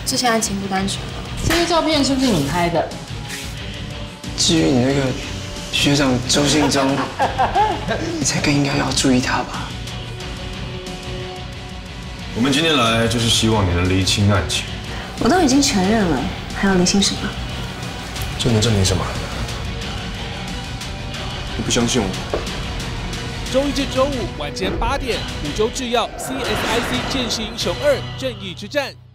这些案情不单纯。 这些照片是不是你拍的？ 至于你那个学长周信忠，你才更应该要注意他吧。 我们今天来就是希望你能厘清案情。 我都已经承认了，还要厘清什么？ 这能证明什么？你不相信我？ 周一至周五晚间8点，5洲制药 CSIC 剑士英雄2正义之战。